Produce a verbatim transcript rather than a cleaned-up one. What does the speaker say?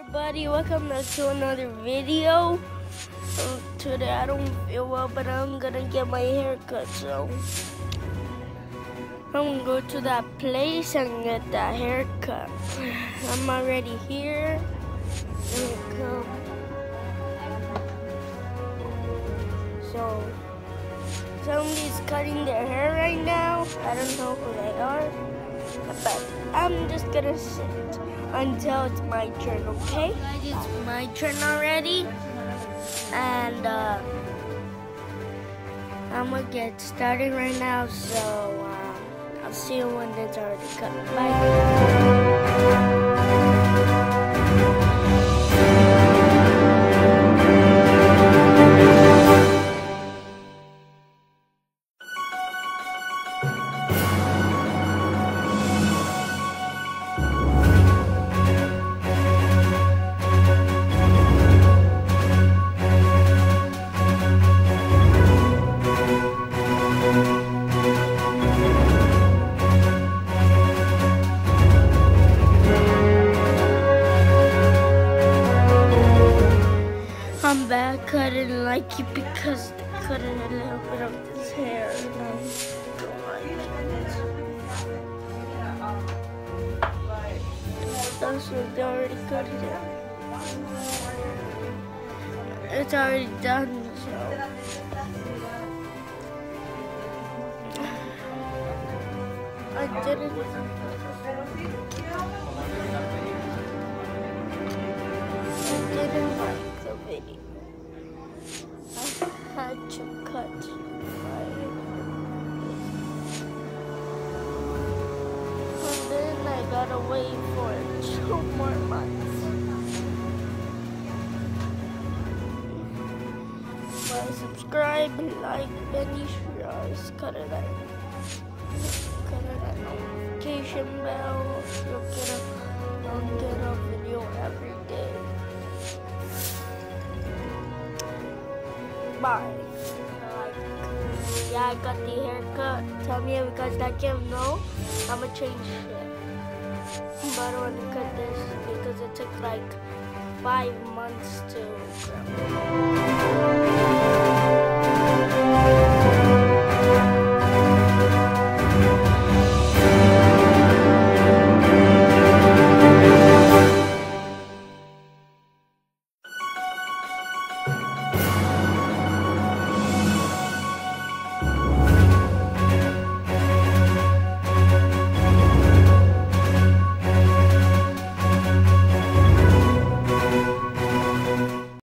Everybody, welcome back to another video. Um, today I don't feel well, but I'm gonna get my hair cut, so I'm gonna go to that place and get that haircut. I'm already here. Here we come. So somebody's cutting their hair right now. I don't know who they are, but I'm just gonna sit until it's my turn, okay? Guys, it's my turn already, and uh, I'm gonna get started right now, so uh, I'll see you when it's already cut. Bye. I'm back. I didn't like it because they cut a little bit of this hair, and I don't like it. That's what they already cut it out. It's already done, so. I didn't. I didn't like the video. I had to cut my hair. And then I gotta wait for two more months. But subscribe, like, and you should always cut it out. Cut it that notification bell. You'll get a, you'll get a video every day. Bye. Like, yeah, I got the haircut. Tell me if you guys like it. No, I'm gonna change it. But I don't want to cut this because it took like five months to grow.